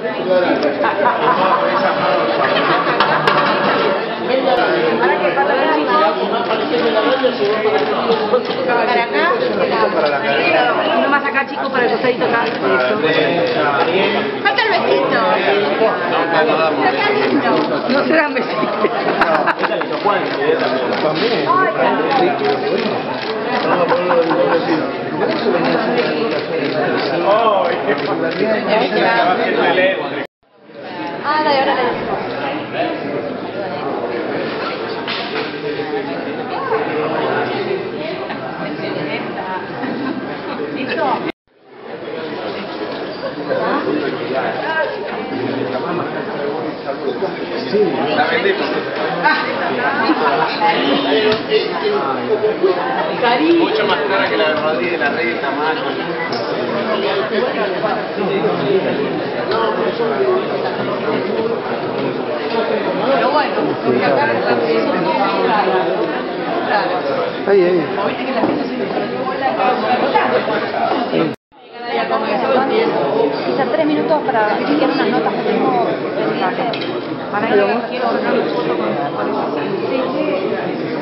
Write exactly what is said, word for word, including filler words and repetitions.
Para acá, uno más acá, chico, para el costadito acá. Falta el besito. Está lindo. No se dan besitos. Ah, dale, ahora le decimos. ¿Listo? Sí, la vendemos. Mucho más cara que la de Rodríguez de la Rey de tamaño. Pero bueno, porque acá es un poco raro. Ahí, ahí. Viste que la gente se distribuyó la quizá tres minutos para chequear unas notas que tengo pendientes. Para que quiero una foto con eso. Sí, sí.